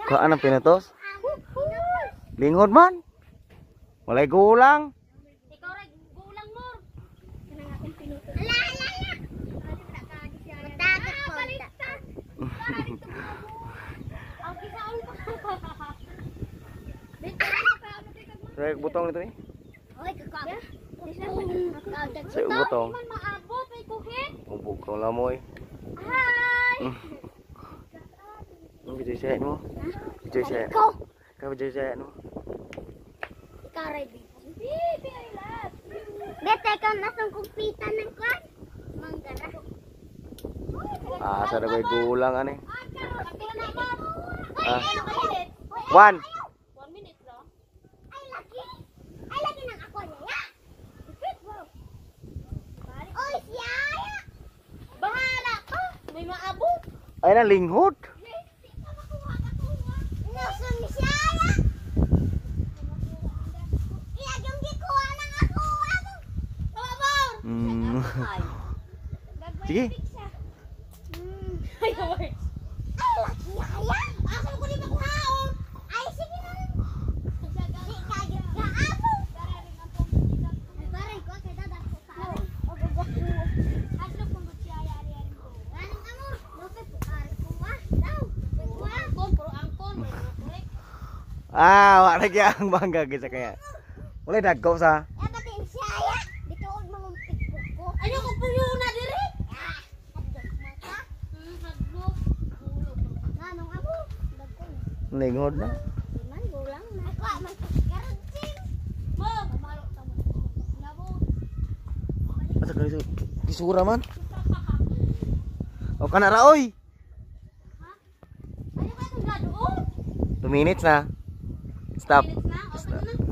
Kuhaan ang pinutos. Linghod man. Walay gulang. Ikaw rin, gulang mo. Kanang akong pinutos. Saya butong itu nih. Saya Saya butong. maabot, may kuhin. Bubuk kau lamoy. Hi! Ini video saya nu. Video saya. Ikaw! Kau video saya nu. Ikaw rin, Bibi, I love you. Bete, ikaw nasang kumpitan ng kwan? Manggara. Ah, sada koy gulang ani. Ah. 1. 1 minute lang. Ay, lagi. Ay, lagi ng ako niya. Oy, siya. Bahala ka. May maabot. Ay na linghod. Nasaan ni siya? Iya, yung gikuha ng ako. Babor. Sige. Ay, lagi, haya. Asa mo ko di makuhaon? Ay, sige na. Di kagit ka ako. Ay, parang ko, kaya dadak ko sa akin. Hadlok mong siya, yari-yari ko. Ganang amor, lupit ko, ari ko ba? Daw, angkon, puro angkon. Ah, wa lagi ang bangga gisa kaya. Mulai dagko sa. Eh, pati siya, ya. Dito ko mamumpik ko. Ano ko puyo na diri? Ah, hadlok mata. Hadlok. Ganong amo, dagko. Linghod na. Man, gulang na. Ako, man, garanting. Mo, kamalok na mo. Labo. Asa kali disura man. O kana ra oy. Ano ba itong ganoon? 2 minutes na. Stop. Minutes na? O, Stop. ano na?